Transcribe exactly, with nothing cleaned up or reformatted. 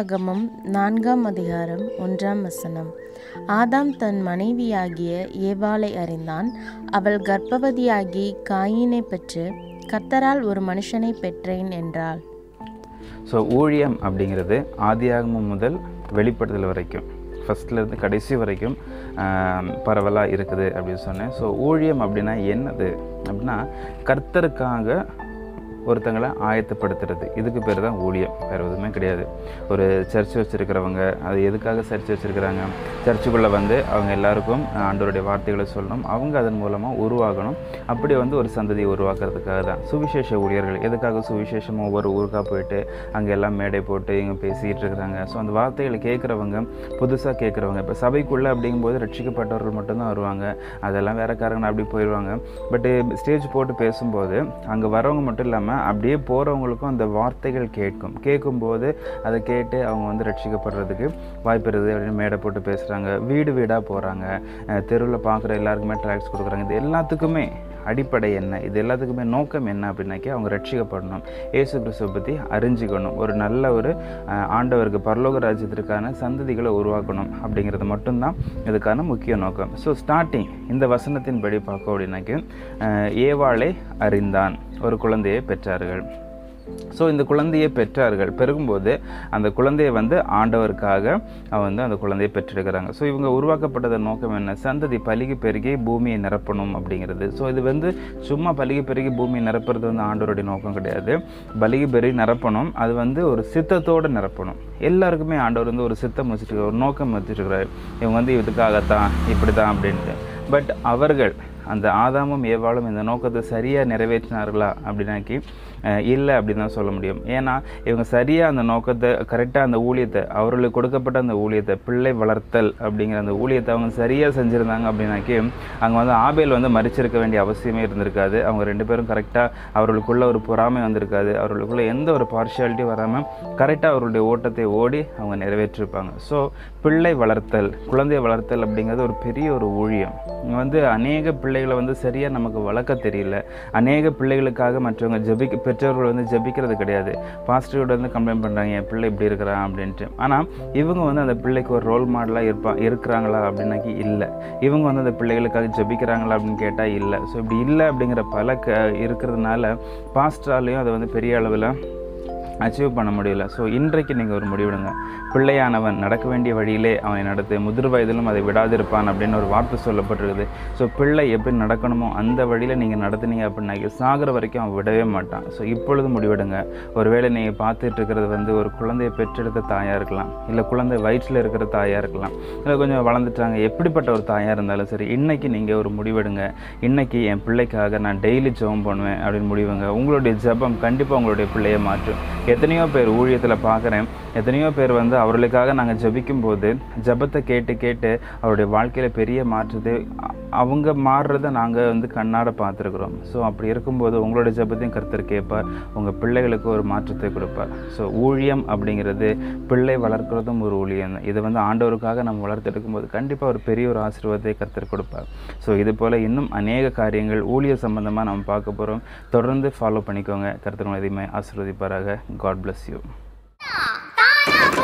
ஆதியாகமம் நான்காம் அதிகாரம் ஒன்றாம் வசனம். ஆதாம் தன் மனைவியாகிய ஏவாளை அறிந்தான். அவள் கர்ப்பவதியாகி காயினை பெற்று கர்த்தரால் ஒரு மனுஷனை பெற்றேன் என்றாள். ஸோ ஊழியம் அப்படிங்கிறது ஆதியாகமம் முதல் வெளிப்படுத்தல் வரைக்கும், ஃபஸ்ட்லேருந்து கடைசி வரைக்கும் பரவலாக இருக்குது அப்படின்னு சொன்னேன். ஸோ ஊழியம் அப்படின்னா என்னது அப்படின்னா, கர்த்தருக்காக ஒருத்தங்களை ஆயத்தப்படுத்துறது, இதுக்கு பேர் தான் ஊழியம், வேறு எதுவுமே கிடையாது. ஒரு சர்ச் வச்சுருக்கிறவங்க அது எதுக்காக சர்ச் வச்சுருக்கிறாங்க? சர்ச்சுக்குள்ளே வந்து அவங்க எல்லாருக்கும் ஆண்டவருடைய வார்த்தைகளை சொல்லணும், அவங்க அதன் மூலமாக உருவாகணும். அப்படி வந்து ஒரு சந்ததியை உருவாக்குறதுக்காக தான் சுவிசேஷ ஊழியர்கள். எதுக்காக சுவிசேஷமாக ஒவ்வொரு ஊருக்காக போயிட்டு அங்கே எல்லாம் மேடை போட்டு இங்கே பேசிகிட்டு இருக்கிறாங்க? ஸோ அந்த வார்த்தைகளை கேட்குறவங்க, புதுசாக கேட்குறவங்க, இப்போ சபைக்குள்ளே அப்படிங்கும்போது ரட்சிக்கப்பட்டவர்கள் மட்டும்தான் வருவாங்க, அதெல்லாம் வேறக்காரங்க அப்படி போயிடுவாங்க. பட்டு ஸ்டேஜ் போட்டு பேசும்போது அங்கே வரவங்க மட்டும் இல்லாமல் அப்படியே போகிறவங்களுக்கும் அந்த வார்த்தைகள் கேட்கும். கேட்கும்போது அதை கேட்டு அவங்க வந்து ரட்சிக்கப்படுறதுக்கு வாய்ப்பு இருக்குது அப்படின்னு மேடை போட்டு பேசுகிறாங்க, வீடு வீடாக போகிறாங்க, தெருவில் பார்க்குற எல்லாருக்குமே ட்ராக்ஸ் கொடுக்குறாங்க. இது எல்லாத்துக்குமே அடிப்படை என்ன? இது எல்லாத்துக்குமே நோக்கம் என்ன அப்படின்னாக்கி அவங்க ரட்சிக்கப்படணும், இயேசு கிறிஸ்துவை பற்றி அறிஞ்சிக்கணும், ஒரு நல்ல ஒரு ஆண்டவருக்கு பரலோக ராஜ்யத்திற்கான சந்ததிகளை உருவாக்கணும் அப்படிங்கிறது மட்டும்தான் இதுக்கான முக்கிய நோக்கம். ஸோ ஸ்டார்டிங் இந்த வசனத்தின் படி பார்க்க அப்படின்னாக்கி, ஏவாளை அறிந்தான், ஒரு குழந்தையை பெற்றார்கள். ஸோ இந்த குழந்தையை பெற்றார்கள். பெருகும்போது அந்த குழந்தையை வந்து ஆண்டவருக்காக அவன் வந்து அந்த குழந்தையை பெற்றெடுக்கிறாங்க. ஸோ இவங்க உருவாக்கப்பட்டத நோக்கம் என்ன? சந்ததி பலுகி பெருகி பூமியை நிரப்பணும் அப்படிங்கிறது. ஸோ இது வந்து சும்மா பலுகி பெருகி பூமியை நிரப்புறது வந்து ஆண்டவருடைய நோக்கம் கிடையாது. பலுகி பெருகி நிரப்பணும், அது வந்து ஒரு சித்தத்தோடு நிரப்பணும். எல்லாருக்குமே ஆண்டவர் வந்து ஒரு சித்தம் வச்சுட்டு ஒரு நோக்கம் வச்சுருக்கிறார். இவங்க வந்து இதுக்காகத்தான் இப்படி தான் அப்படின்ட்டு. பட் அவர்கள் அந்த ஆதாமும் ஏவாளும் இந்த நோக்கத்தை சரியாக நிறைவேற்றினார்களா அப்படின்னாக்கி இல்லை அப்படின்னு தான் சொல்ல முடியும். ஏன்னா இவங்க சரியாக அந்த நோக்கத்தை, கரெக்டாக அந்த ஊழியத்தை, அவர்களுக்கு கொடுக்கப்பட்ட அந்த ஊழியத்தை, பிள்ளை வளர்த்தல் அப்படிங்கிற அந்த ஊழியத்தை அவங்க சரியாக செஞ்சுருந்தாங்க அப்படின்னாக்கி அங்கே வந்து ஆபேல் வந்து மறிச்சிருக்க வேண்டிய அவசியமே இருந்திருக்காது. அவங்க ரெண்டு பேரும் கரெக்டாக அவர்களுக்குள்ள ஒரு பொறாமை வந்திருக்காது, அவர்களுக்குள்ள எந்த ஒரு பார்ஷியாலிட்டியும் வராமல் கரெக்டாக அவர்களுடைய ஓட்டத்தை ஓடி அவங்க நிறைவேற்றிருப்பாங்க. ஸோ பிள்ளை வளர்த்தல், குழந்தையை வளர்த்தல் அப்படிங்கிறது ஒரு பெரிய ஒரு ஊழியம். இங்கே வந்து அநேக பிள்ளைகளை வந்து சரியாக நமக்கு வளர்க்க தெரியல. அநேக பிள்ளைகளுக்காக மற்றவங்க ஜெபிக்க, பெற்றோர்கள் வந்து ஜெபிக்கிறது கிடையாது. பாஸ்டரோட வந்து கம்ப்ளைண்ட் பண்ணுறாங்க, என் பிள்ளை இப்படி இருக்கிறான் அப்படின்ட்டு. ஆனால் இவங்க வந்து அந்த பிள்ளைக்கு ஒரு ரோல் மாடலாக இருப்பா இருக்கிறாங்களா அப்படின்னாக்கி இல்லை. இவங்க வந்து அந்த பிள்ளைகளுக்காக ஜெபிக்கிறாங்களா அப்படின்னு கேட்டால் இல்லை. ஸோ இப்படி இல்லை அப்படிங்கிற பல க இருக்கிறதுனால பாஸ்டராலையும் அதை வந்து பெரிய அளவில் அச்சீவ் பண்ண முடியல. ஸோ இன்றைக்கு நீங்கள் ஒரு முடிவெடுங்க. பிள்ளையானவன் நடக்க வேண்டிய வழியிலே அவனை நடத்து, முதிர் வயதிலும் அதை விடாதிருப்பான் அப்படின்னு ஒரு வார்த்தை சொல்லப்பட்டிருக்குது. ஸோ பிள்ளை எப்படி நடக்கணுமோ அந்த வழியில் நீங்கள் நடத்துனீங்க அப்படின்னாக்கி சாகிற வரைக்கும் அவன் விடவே மாட்டான். ஸோ இப்பொழுது முடிவெடுங்க. ஒருவேளை நீங்கள் பார்த்துட்டு இருக்கிறது வந்து ஒரு குழந்தையை பெற்றெடுத்த தாயாக இருக்கலாம், இல்லை குழந்தை வயிற்றில் இருக்கிற தாயாக இருக்கலாம், இல்லை கொஞ்சம் வளர்ந்துட்டாங்க, எப்படிப்பட்ட ஒரு தாயாக இருந்தாலும் சரி, இன்றைக்கி நீங்கள் ஒரு முடிவெடுங்க. இன்றைக்கி என் பிள்ளைக்காக நான் டெய்லி ஜெபம் பண்ணுவேன் அப்படின்னு முடிவுங்க. உங்களுடைய ஜெபம் கண்டிப்பாக உங்களுடைய பிள்ளையை மாற்றும். எத்தனையோ பேர் ஊழியத்தில் பார்க்குறேன், எத்தனையோ பேர் வந்து அவர்களுக்காக நாங்கள் ஜெபிக்கும் போது ஜெபத்தை கேட்டு கேட்டு அவருடைய வாழ்க்கையில் பெரிய மாற்றத்தை அவங்க மாறுறதை நாங்கள் வந்து கண்ணாட பார்த்துருக்குறோம். ஸோ அப்படி இருக்கும்போது உங்களுடைய ஜெபத்தையும் கர்த்தர் கேட்பார், உங்கள் பிள்ளைகளுக்கு ஒரு மாற்றத்தை கொடுப்பார். ஸோ ஊழியம் அப்படிங்கிறது, பிள்ளை வளர்க்குறதும் ஒரு ஊழியம். இதை வந்து ஆண்டவருக்காக நம்ம வளர்த்தெடுக்கும்போது கண்டிப்பாக ஒரு பெரிய ஒரு ஆசீர்வாதத்தை கர்த்தர் கொடுப்பார். ஸோ இது போல் இன்னும் அநேக காரியங்கள் ஊழிய சம்பந்தமாக நம்ம பார்க்க போகிறோம். தொடர்ந்து ஃபாலோ பண்ணிக்கோங்க. கர்த்தர் உங்களை எதையுமே ஆசீர்வதிப்பாராக. God bless you.